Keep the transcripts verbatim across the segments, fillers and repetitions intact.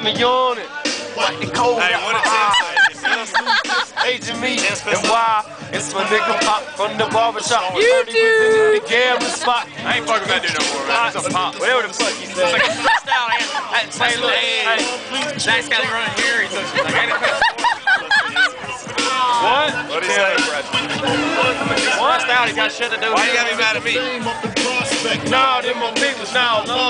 got me yawning. Like the cold hey, got what my eyes. Agent me and why? It's my nigga Pop from the barbershop. You do. The gambling spot. I ain't fucking that dude no more, man. It's a pop. Whatever the fuck he said. It's like a freestyle. I had say, look, hey, Zach's got me running here. He's like, I ain't What? What'd he say? What? Out, he got shit to do. Why you gotta be mad at me? No, them my people now. No.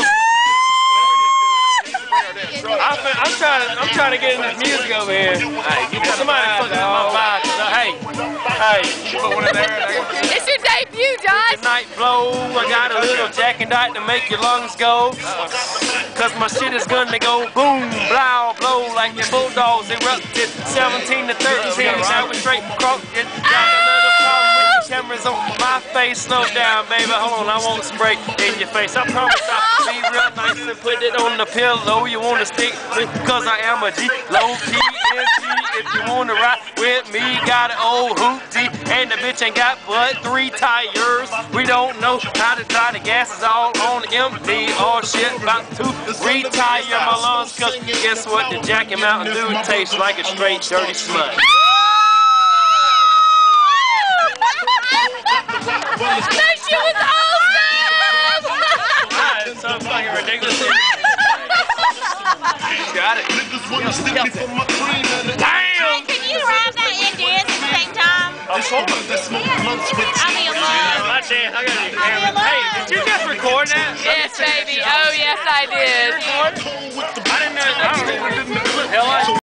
I'm, I'm trying to, I'm trying to get in this music over here. Hey, somebody fucking my vibe. Hey, hey. Put one in there. It's your debut, Josh. The night blow. I got a little Jack and Dot to make your lungs go. Cause my shit is gonna go boom, blow, blow like your bulldogs erupted. seventeen to thirteen, now we straight croaked it. Got a little problem with the cameras on my face. Slow down, baby. Hold on, I won't spray in your face. I promise I'll be real nice and put it on the pillow. You wanna stick with, cause I am a G. Low key N G. If you wanna ride with me, got an old hoopty. And the bitch ain't got but three tires. We don't know how to try, the gas is all on empty. All shit about to retire my lungs. Cause guess what? The Jack and Mountain Dew tastes like a straight dirty slut. That shit was awesome! It's so fucking ridiculous. Got it. Damn! Can you ride that and dance at the same time? I'm sorry. I'll be in love. My chance. I gotta be camera. Hey, did you just record that? Yes, baby. Oh, yes, I did. I didn't know. I don't know. Hell, I